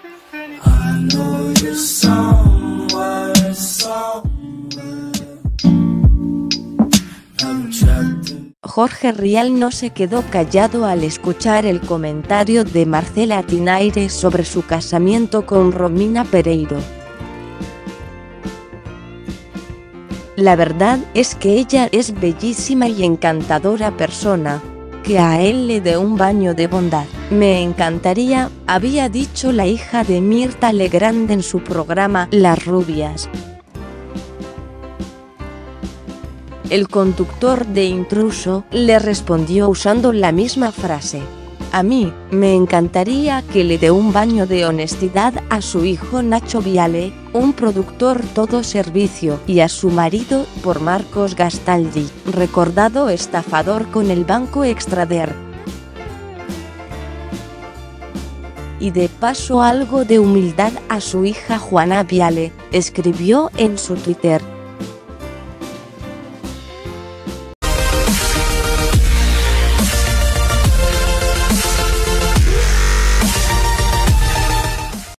I know you're somewhere, somewhere. I'm trapped in... Jorge Rial no se quedó callado al escuchar el comentario de Marcela Tinaire sobre su casamiento con Romina Pereiro. La verdad es que ella es bellísima y encantadora persona. Que a él le dé un baño de bondad. Me encantaría, había dicho la hija de Mirta Legrand en su programa Las Rubias. El conductor de Intruso le respondió usando la misma frase. A mí, me encantaría que le dé un baño de honestidad a su hijo Nacho Viale, un productor todo servicio, y a su marido, por Marcos Gastaldi, recordado estafador con el Banco Extrader. Y de paso algo de humildad a su hija Juana Viale, escribió en su Twitter.